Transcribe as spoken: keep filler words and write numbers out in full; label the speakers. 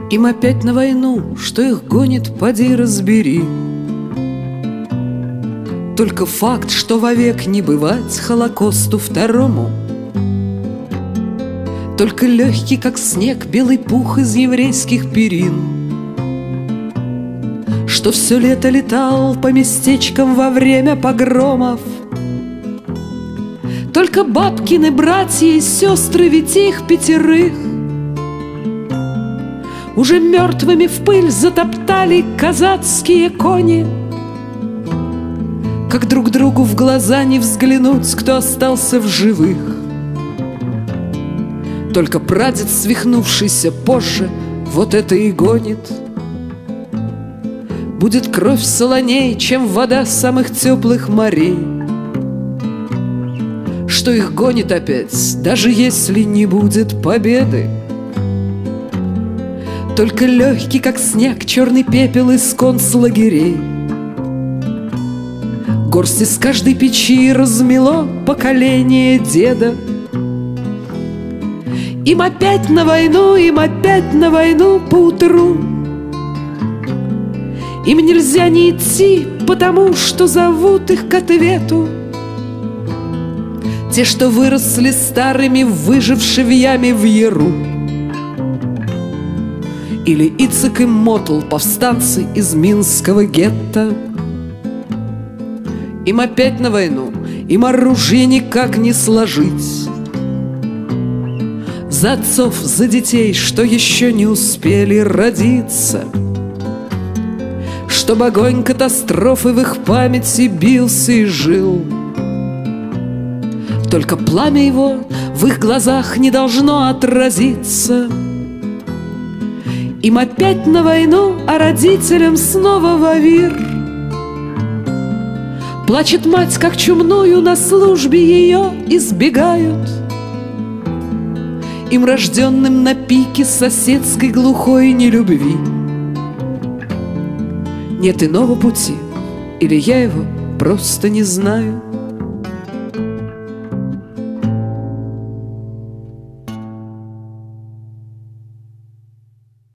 Speaker 1: Им опять на войну, что их гонит, поди разбери. Только факт, что вовек не бывать Холокосту второму. Только легкий, как снег, белый пух из еврейских перин, что все лето летал по местечкам во время погромов. Только бабкины братья и сестры, ведь их пятерых уже мертвыми в пыль затоптали казацкие кони. Как друг другу в глаза не взглянуть, кто остался в живых. Только прадед, свихнувшийся позже, вот это и гонит. Будет кровь солоней, чем вода самых теплых морей. Что их гонит опять, даже если не будет победы. Только легкий, как снег, черный пепел из концлагерей. Горсть из каждой печи размело поколение деда. Им опять на войну, им опять на войну поутру. Им нельзя не идти, потому что зовут их к ответу. Те, что выросли старыми, выживши в яме в яру. Или Ицек и Мотл, повстанцы из Минского гетто. Им опять на войну, им оружие никак не сложить. За отцов, за детей, что еще не успели родиться, чтоб огонь катастрофы в их памяти бился и жил. Только пламя его в их глазах не должно отразиться. Им опять на войну, а родителям снова в авир. Плачет мать, как чумную, на службе ее избегают. Им, рожденным на пике соседской глухой нелюбви, нет иного пути, или я его просто не знаю.